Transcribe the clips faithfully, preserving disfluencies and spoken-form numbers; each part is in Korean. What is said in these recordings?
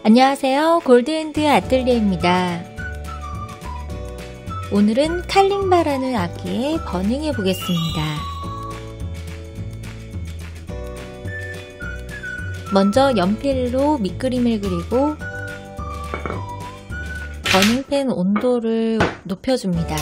안녕하세요. 골드핸드 아뜰리에입니다. 오늘은 칼링바라는 악기에 버닝해 보겠습니다. 먼저 연필로 밑그림을 그리고 버닝팬 온도를 높여줍니다.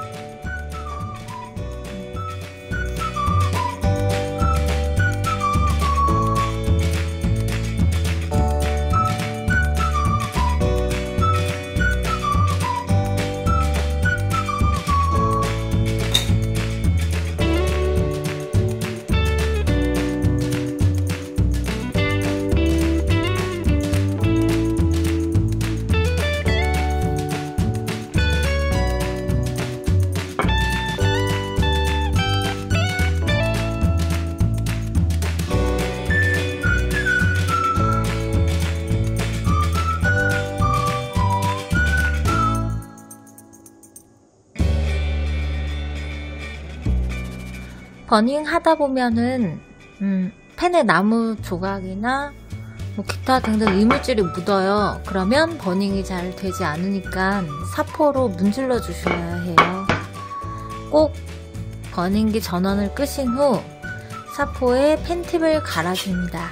버닝 하다 보면은 음, 펜에 나무 조각이나 뭐 기타 등등 이물질이 묻어요. 그러면 버닝이 잘 되지 않으니까 사포로 문질러 주셔야 해요. 꼭 버닝기 전원을 끄신 후 사포에 펜팁을 갈아줍니다.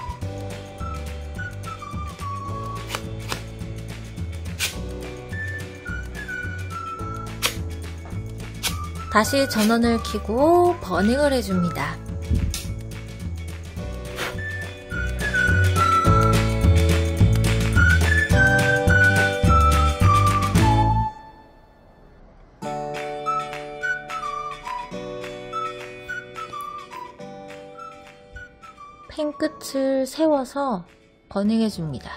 다시 전원을 켜고 버닝을 해줍니다. 펜 끝을 세워서 버닝해줍니다.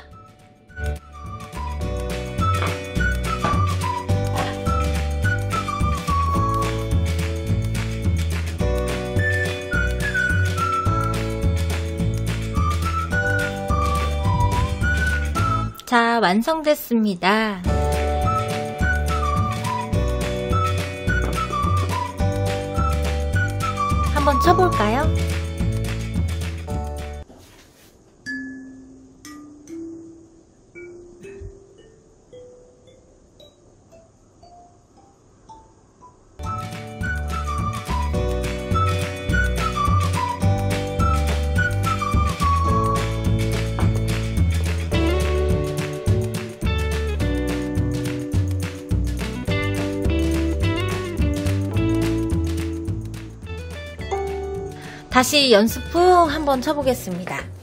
자, 완성됐습니다. 한번 쳐볼까요? 다시 연습 후 한번 쳐보겠습니다.